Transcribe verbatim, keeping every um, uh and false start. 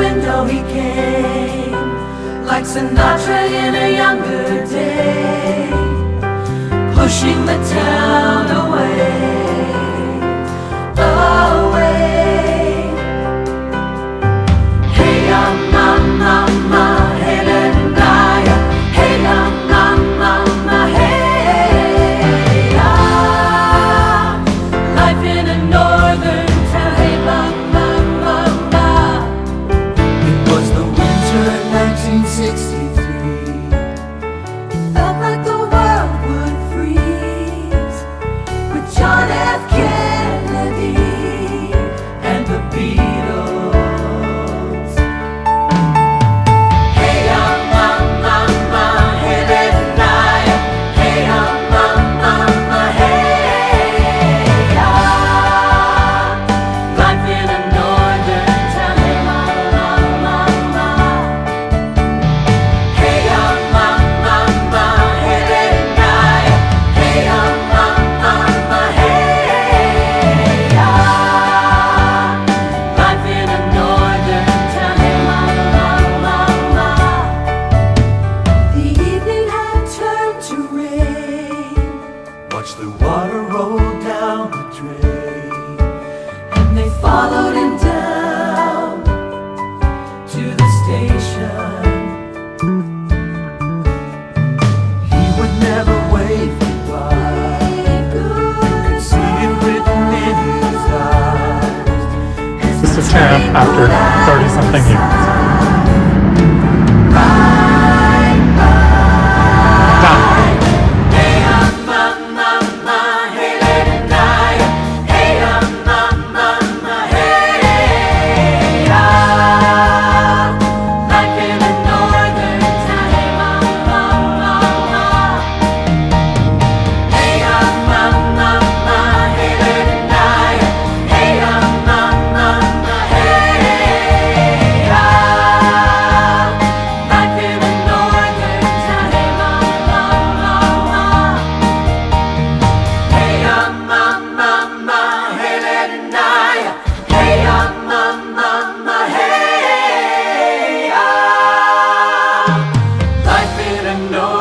window he came, like Sinatra in a younger day, pushing the town away, away. Hey ya mama, mama, hey Lenaya, hey ya mama, mama, hey ya. Life in a northern town, hey mama, mama. It was the winter of nineteen sixty-three. Felt like the world would freeze with John F. Kennedy and the Beatles. Hey ya mama, mama, hey Lenaya, hey ya mama, mama, hey ya. Life in a northern town, hey mama, mama. Hey ya mama, mama, hey Lenaya, hey ya mama, mama, hey ya. Life in a northern town, hey mama, mama. The evening had turned to rain. Watch the water roll down the drain, and they followed him down to the station. He would never wave goodbye. You could see it written in his eyes. This is camp after thirty something years. Bye, bye. Done. Hey ya mama, mama, hey Lenaya, hey ya mama, mama, hey ya. Life in a northern town, hey mama, mama. Hey ya mama, mama, hey Lenaya, hey ya mama, mama, hey ya. Life in a northern town, hey mama, mama. Hey ya mama, mama, hey Lenaya, hey ya mama, mama, hey ya. Life in a northern